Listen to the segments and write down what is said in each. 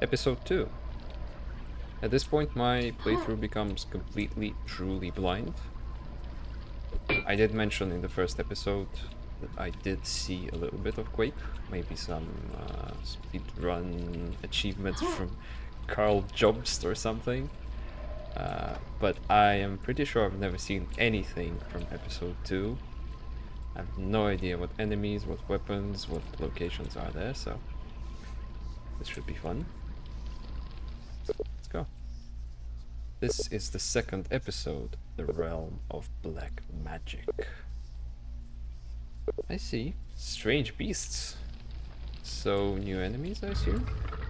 Episode 2. At this point, my playthrough becomes completely, truly blind. I did mention in the first episode that I did see a little bit of Quake, maybe some speedrun achievements from Carl Jobst or something. But I am pretty sure I've never seen anything from episode 2. I have no idea what enemies, what weapons, what locations are there, so this should be fun. Let's go. This is the second episode, The Realm of Black Magic. I see. Strange beasts. So, new enemies, I assume?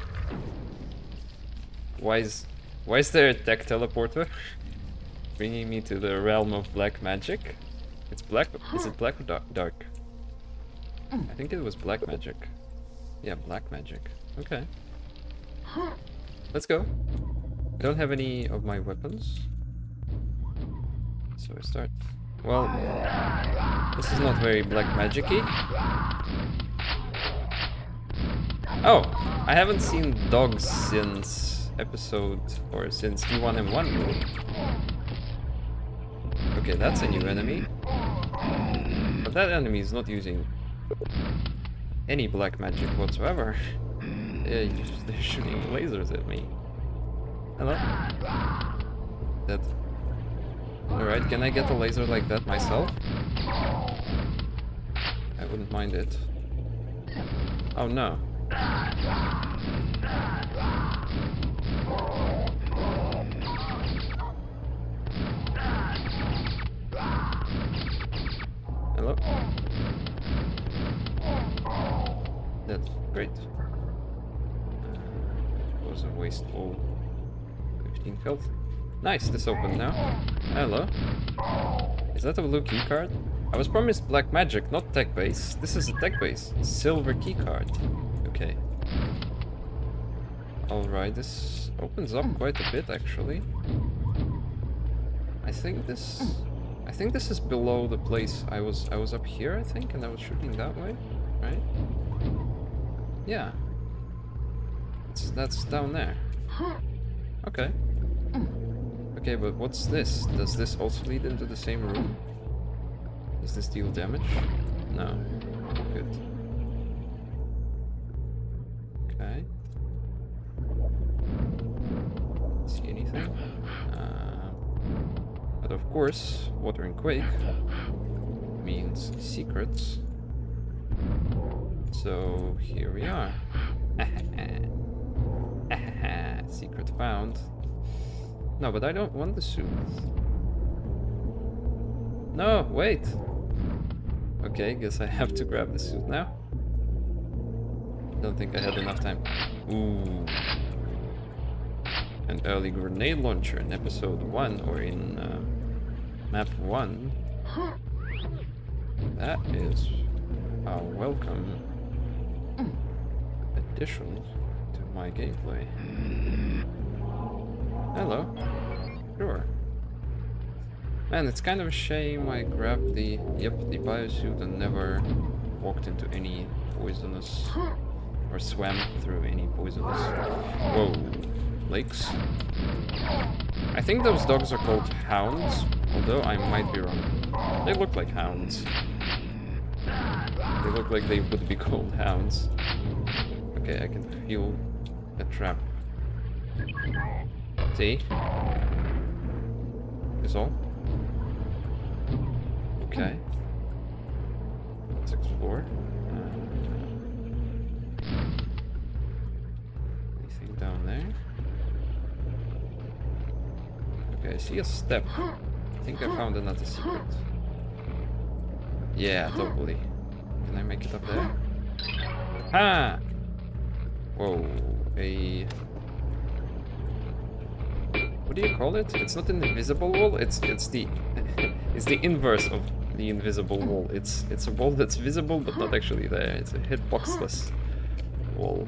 Why is there a tech teleporter bringing me to the realm of black magic? It's black. Is it black or dark? I think it was black magic. Yeah, black magic. Okay. Let's go. I don't have any of my weapons. So I start. Well, this is not very black magic-y. Oh, I haven't seen dogs since episode, or since E1M1 really. Okay, that's a new enemy. But that enemy is not using any black magic whatsoever. They're shooting lasers at me. Hello? That. Alright, can I get a laser like that myself? I wouldn't mind it. Oh no. Hello? That's great. It was a wasteful 15 health. Nice, this opened now. Hello. Is that a blue keycard? I was promised black magic, not tech base. This is a tech base. Silver keycard. Okay. Alright, this opens up quite a bit actually. I think this is below the place I was up here, I think, and I was shooting that way, right? Yeah. That's down there. Okay. Okay, but what's this? Does this also lead into the same room? Does this deal damage? No. Good. Okay. See anything? But of course, water and Quake means secrets. So here we are. Secret found. No, but I don't want the suit. No, wait. Okay, guess I have to grab the suit now. Don't think I had enough time. Ooh. An early grenade launcher in episode 1 or in map 1. That is a welcome addition to my gameplay. Hello. Sure. Man, it's kind of a shame I grabbed the biosuit and never walked into any poisonous or swam through any poisonous. Whoa. Lakes. I think those dogs are called hounds, although I might be wrong. They look like hounds. They look like they would be called hounds. Okay, I can feel a trap. See? Is all? Okay. Let's explore. Anything down there? Okay, I see a step. I think I found another secret. Yeah, totally. Can I make it up there? Ah! Whoa, what do you call it? It's not an invisible wall. It's the it's the inverse of the invisible wall. It's a wall that's visible but not actually there. It's a hitboxless wall.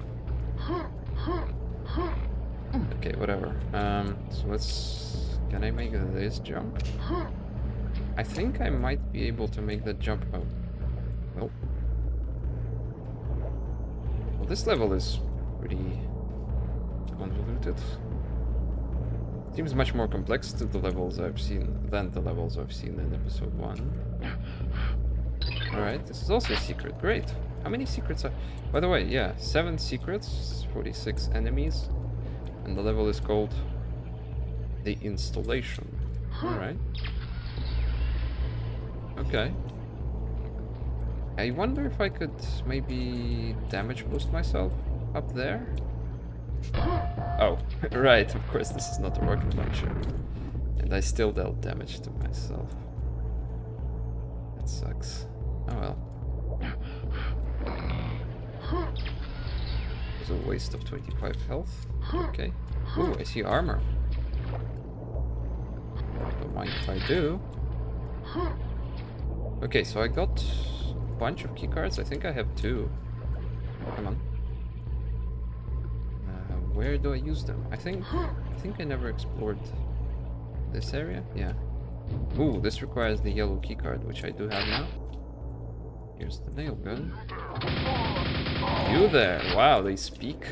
Okay, whatever. So let's. Can I make this jump? I think I might be able to make that jump. Oh, well. Well, this level is pretty convoluted. Seems much more complex to the levels I've seen than the levels I've seen in episode 1. Alright, this is also a secret. Great. How many secrets are... By the way, yeah, 7 secrets, 46 enemies. And the level is called The Installation. Alright. Okay. I wonder if I could maybe damage boost myself up there? Oh, right, of course this is not a rocket launcher. And I still dealt damage to myself. That sucks. Oh well. It was a waste of 25 health. Okay. Ooh, I see armor. Don't mind if I do. Okay, so I got a bunch of keycards. I think I have 2. Come on. Where do I use them? I think I never explored this area. Yeah. Ooh, this requires the yellow keycard, which I do have now. Here's the nail gun. You there! Wow, they speak.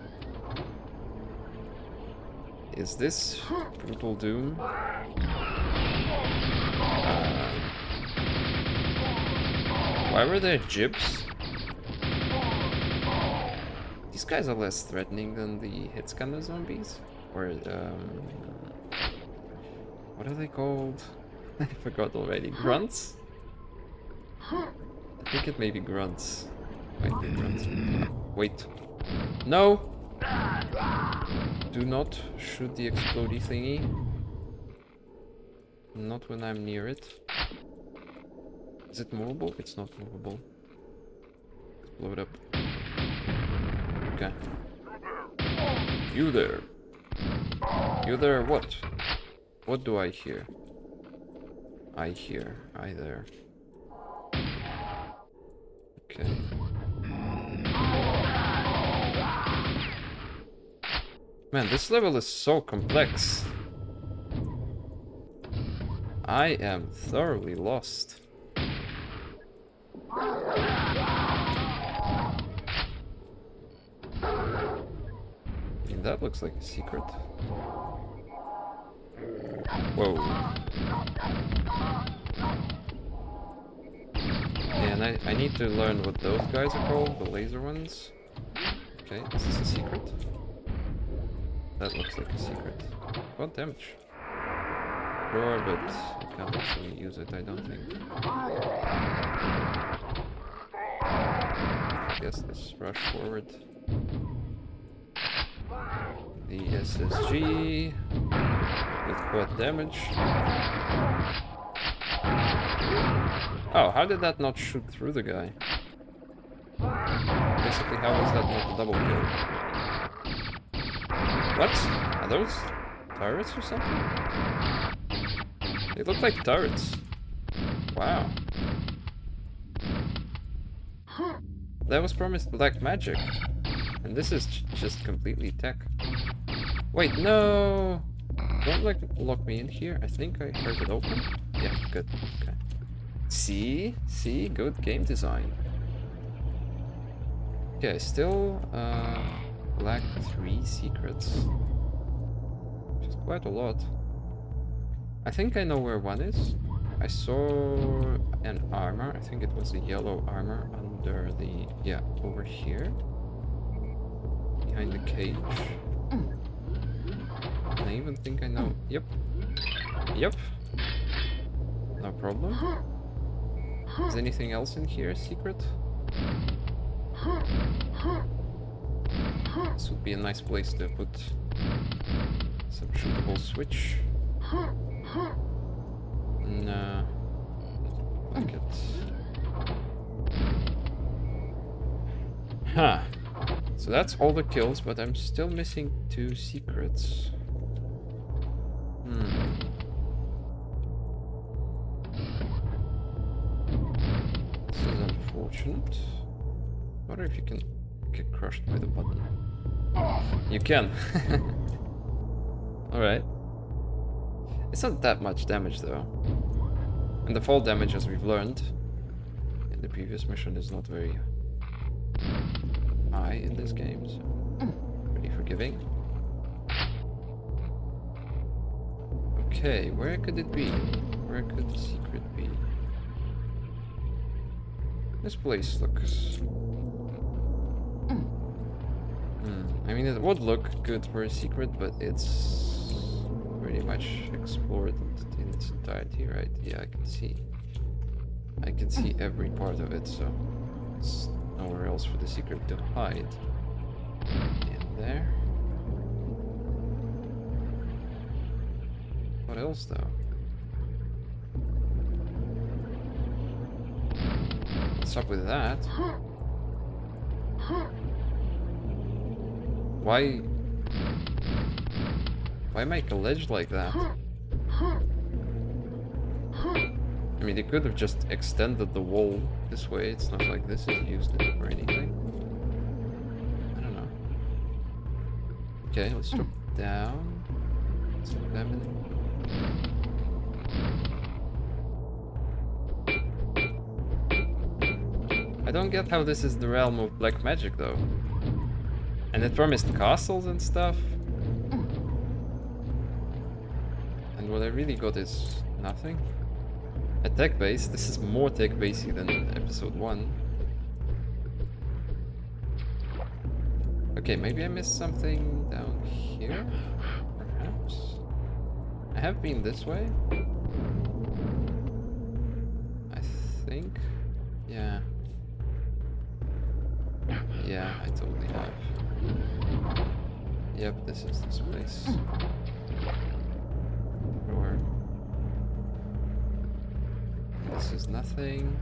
Is this Brutal Doom? Why were there jibs? These guys are less threatening than the hit scanner zombies. Or, what are they called? I forgot already. Grunts? I think it may be grunts. Might be grunts. Wait. No! Do not shoot the explodey thingy. Not when I'm near it. Is it movable? It's not movable. Let's blow it up. Okay. You there. You there what? What do I hear? I hear. I there. Okay. Man, this level is so complex. I am thoroughly lost. That looks like a secret. Whoa. Yeah, and I need to learn what those guys are called, the laser ones. Okay, is this a secret? That looks like a secret. What damage? Sure, but I can't actually use it, I don't think. I guess let's rush forward. The SSG with what damage? Oh, how did that not shoot through the guy? Basically, how was that not a double kill? What? Are those turrets or something? They look like turrets. Wow. That was promised black magic. And this is just completely tech. Wait, no! Don't lock me in here. I think I heard it open. Yeah, good. Okay. See? See? Good game design. Okay, still lack 3 secrets. Which is quite a lot. I think I know where one is. I saw an armor. I think it was a yellow armor under the... yeah, over here. Behind the cage. I even think I know. Yep. Yep. No problem. Is anything else in here secret? This would be a nice place to put some shootable switch. No. Like it. Huh. So that's all the kills, but I'm still missing 2 secrets. This is unfortunate. I wonder if you can get crushed by the button. You can. Alright. It's not that much damage though. And the fall damage, as we've learned in the previous mission, is not very high in this game, so pretty forgiving. Okay, where could it be? Where could the secret be? This place looks... I mean, it would look good for a secret, but it's pretty much explored in its entirety, right? Yeah, I can see. I can see every part of it, so there's nowhere else for the secret to hide. In there. What else, though? What's up with that? Why make a ledge like that? I mean, they could have just extended the wall this way. It's not like this is used for anything. I don't know. Okay, let's drop down. Let's examine it. I don't get how this is the realm of black magic, though. And it promised castles and stuff. And what I really got is nothing. A tech base. This is more tech basey than episode 1. Okay, maybe I missed something down here? Perhaps? I have been this way. I think. Yeah. Yeah, I totally have. Yep, this is this place. Sure. This is nothing.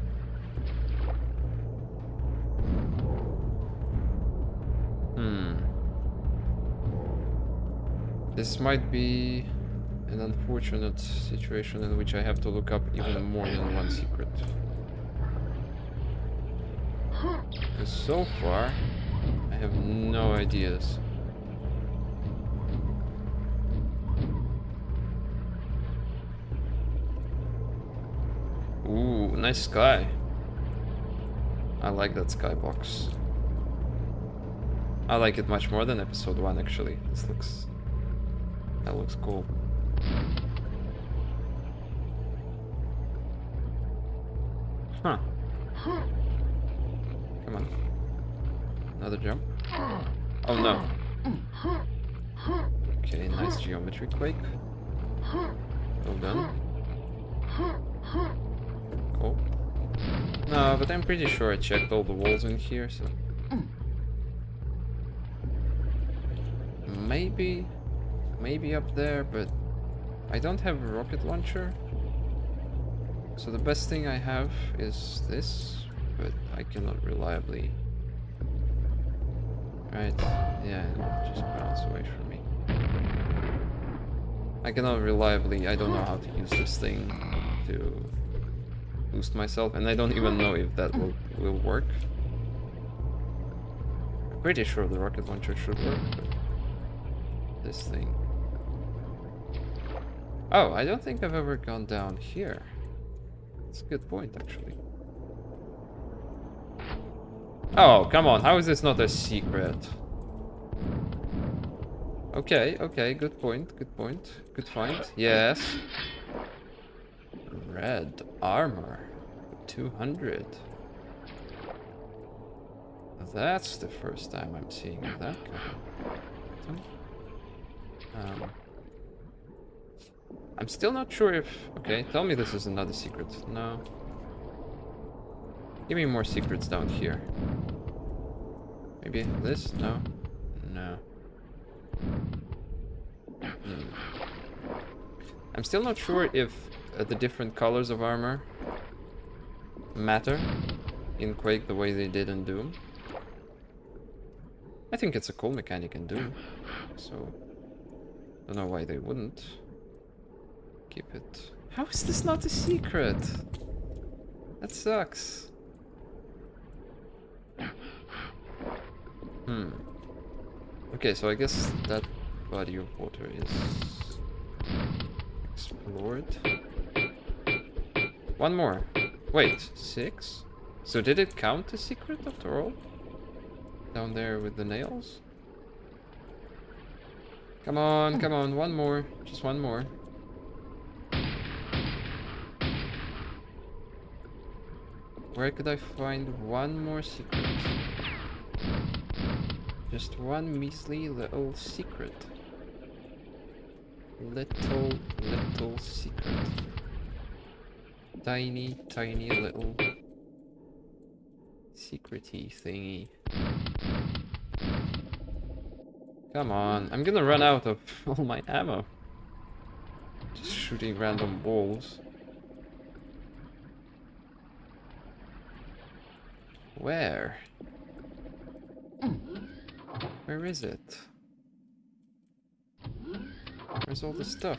This might be an unfortunate situation in which I have to look up even more than one secret. Because so far, I have no ideas. Ooh, nice sky. I like that skybox. I like it much more than episode 1, actually. That looks cool. Huh. Come on. Another jump. Oh no. Okay, nice geometry quake. Well done. Cool. No, but I'm pretty sure I checked all the walls in here, so... Maybe up there, but I don't have a rocket launcher. So the best thing I have is this, but I cannot reliably... Right, yeah, it'll just bounce away from me. I cannot reliably, I don't know how to use this thing to boost myself, and I don't even know if that will work. I'm pretty sure the rocket launcher should work, but this thing... Oh, I don't think I've ever gone down here. That's a good point, actually. Oh, come on, how is this not a secret? Okay, okay, good point, good point. Good find, yes. Red armor, 200. That's the first time I'm seeing that kind of item. I'm still not sure if... Okay, tell me this is another secret. No. Give me more secrets down here. Maybe this? No. No. I'm still not sure if the different colors of armor matter in Quake the way they did in Doom. I think it's a cool mechanic in Doom, so don't know why they wouldn't keep it. How is this not a secret? That sucks. Okay, so I guess that body of water is explored. One more. Wait, 6? So did it count a secret after all? Down there with the nails? Come on, one more. Just one more. Where could I find one more secret? Just one measly little secret. Little secret. Tiny little secrety thingy. Come on, I'm gonna run out of all my ammo. Just shooting random balls. Where? Where is it? Where's all the stuff?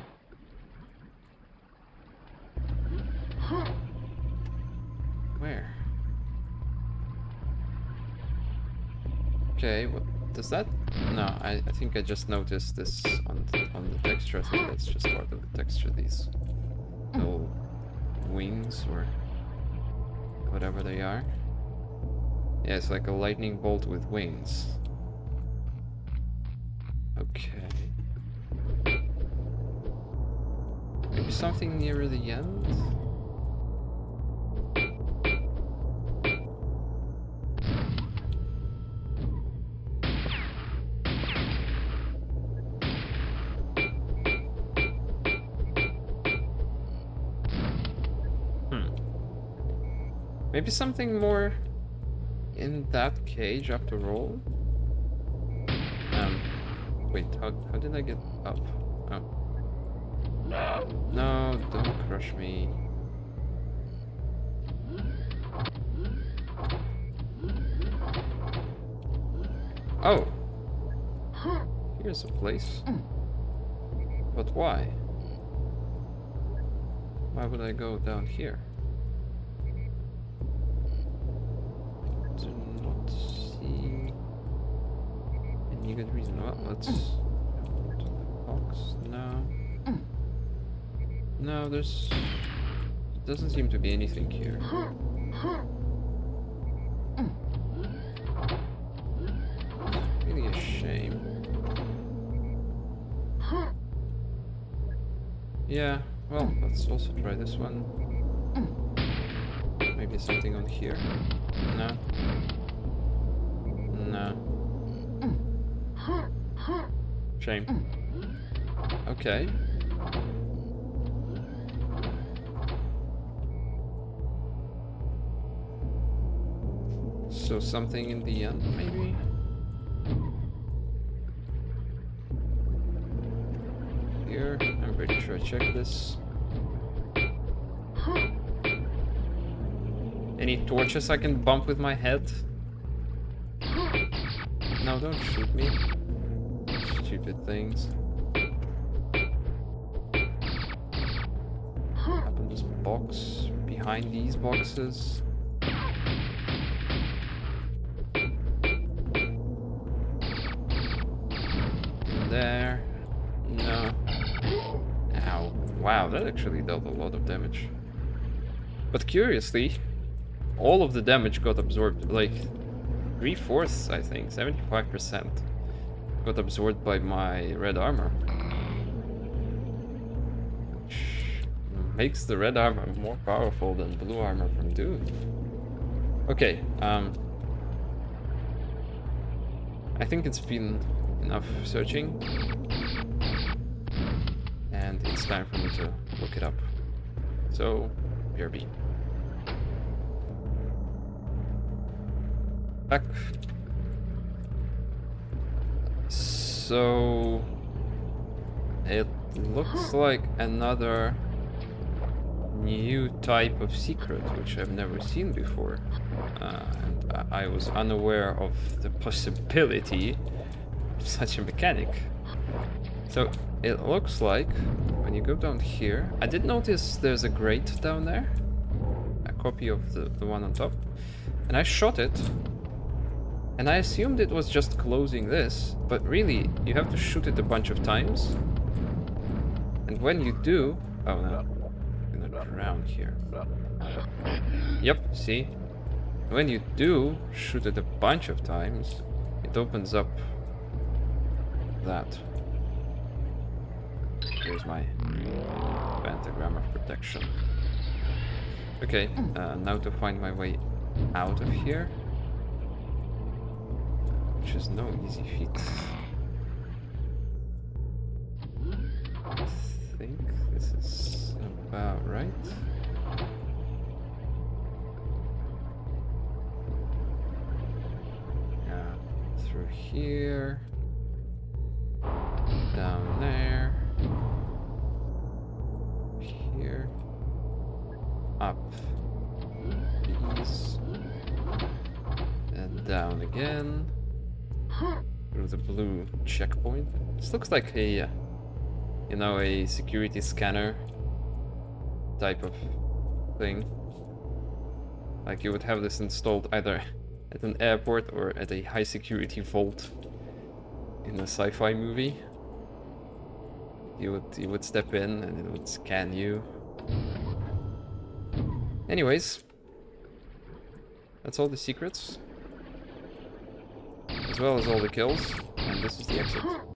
Where? Okay, what does that? No, I think I just noticed this on the texture. I think that's just part of the texture. These little wings or whatever they are. Yeah, it's like a lightning bolt with wings. Okay. Maybe something nearer the end? Maybe something more in that cage after all? Wait, how did I get up? Oh. No, don't crush me. Oh! Here's a place. But why? Why would I go down here? Do not see any good reason. Well, let's go to the box now. No, doesn't seem to be anything here. Really a shame. Yeah, well, let's also try this one. Maybe something on here. No. No. Shame. Okay. So something in the end, maybe? Here, I'm pretty sure I checked this. Any torches I can bump with my head? No, don't shoot me. Stupid things. Up in this box, behind these boxes. There. No. Ow. Wow, that actually dealt a lot of damage. But curiously, all of the damage got absorbed, like 3/4, I think, 75% got absorbed by my red armor. Which makes the red armor more powerful than blue armor from Doom. Okay, I think it's been enough searching, and it's time for me to look it up. So, BRB. Back. So, it looks like another new type of secret, which I've never seen before, and I was unaware of the possibility such a mechanic. So it looks like when you go down here, I did notice there's a grate down there, a copy of the one on top, and I shot it, and I assumed it was just closing this, but really you have to shoot it a bunch of times, and when you do, oh no, I'm gonna drown here. Yep, see, when you do shoot it a bunch of times, it opens up that. Here's my pentagram of protection. Okay, now to find my way out of here. Which is no easy feat. I think this is about right. Yeah, through here. Down there. Here. Up. These. And down again. Through the blue checkpoint. This looks like a, you know, a security scanner type of thing. Like you would have this installed either at an airport or at a high security vault in a sci-fi movie. You would step in and it would scan you. Anyways, that's all the secrets. As well as all the kills, and this is the exit.